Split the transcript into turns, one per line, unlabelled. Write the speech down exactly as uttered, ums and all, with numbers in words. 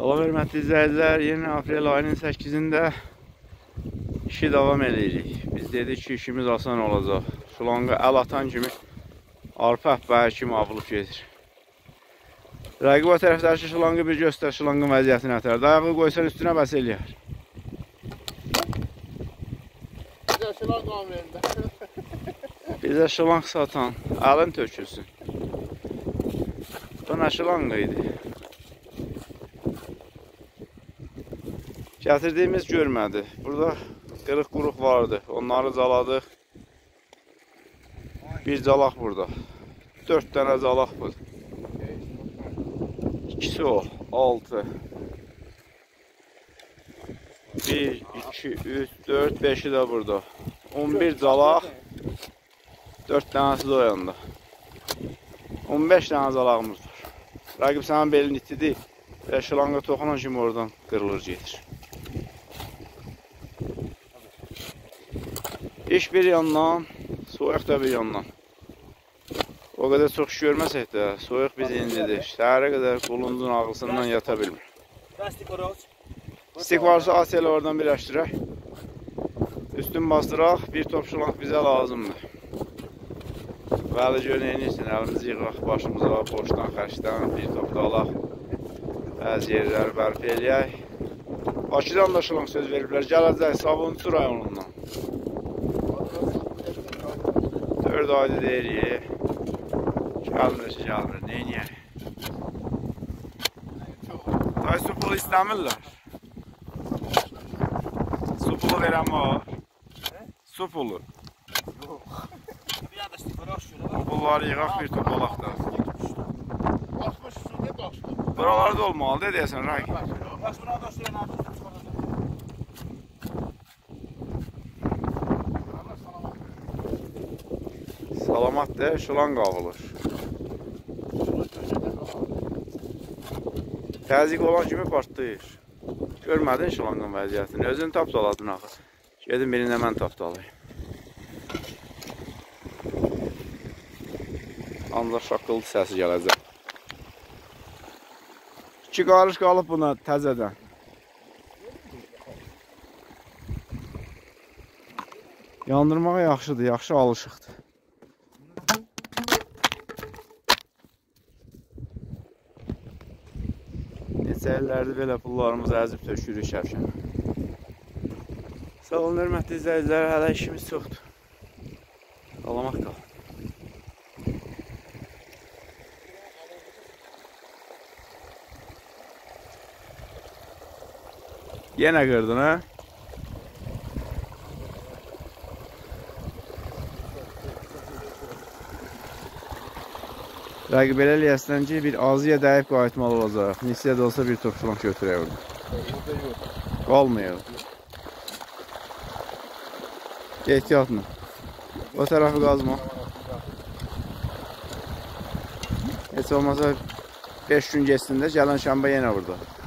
Salam hörmətli izləyicilər, yeni aprel ayının səkkizində işi davam edirik. Biz dedik ki, işimiz asan olacaq. Şulanqa əl atan kimi arpa əhbəyi kimi avılıb gedir. Rəqib o tərəfdəki şulanqı bir göstər, şulanqın vəziyyətini ətər. Dayağı qoysan üstünə bəs eləyər.
Bizə şulanq qanverində.
Bizə şulanq satan, əlin tökülsün. Bu nə şulanqı idi? Gətirdiyimiz görmədi. Burada qırıq quruq vardı. Onları caladıq. Bir calaq burada. Dörd dənə calaq bu. İkisi o. Altı. Bir, iki, üç, dörd, beşi də burada. On bir calaq. Dörd dənəsi də o yanda. On beş dənə calağımız var. Rəqib sənin belin itidir. Və şılanqa toxunan kimi oradan qırılır gedir. İş bir yandan, soyuq da bir yandan. O qədər çox iş görməsək də, soyuq bizi incidir. Səhərə qədər qulunuzun ağrısından yata bilmir. Stik varsa as elə oradan birləşdirək. Üstün bastıraq, bir top şulanq bizə lazımdır. Bəli, gör neyinsin, əlimizi yığaq başımıza, boşdan, xərçdən bir top da alaq. Bəzi yerləri bərpa eləyək. Bakıdan da şulanq söz veriblər, gələcək Sabunçu rayonundan. Dörd ayda deyirik. Gəlmir, gəlmir, neyniyək? Day su pulu istəmirlər. Su pulu verən var. Su pulu. Bu pulları yığaq bir top olaq da. Buralarda olmalıdır, deyəsən, Rəqib. Salamat de, şulanq avılır. Təzik olan kimi partlayır. Görmədin şulanqın vəziyyətini. Özünü tapdaladın axı. Gedin birində mən tapdalayım. Ancaq şaqqıltı səsi gələcək. İki qarış qalıb buna təzədən. Yandırmağa yaxşıdır, yaxşı alışıqdır. Neçə illərdir belə pullarımızı əzib tökürük şəfşən. Sağ olun, hörmətli izləyicilər, hələ işimiz çoxdur. Salamat qal. Yenə qırdın, hə? Rəqib elə eləyəsən ki, bir azıya dəyib qayıtmalı olacaq. Nisiyə də olsa bir top şulanq götürək orada. Qalmayaq. Ehtiyatla. O tərəfi qazma. Heç olmasa beş gün geçsin də gələn şənbə yenə burada.